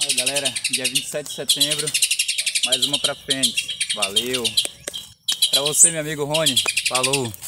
Aí, galera, dia 27 de setembro, mais uma pra Fênix. Valeu. Pra você, meu amigo Rony. Falou.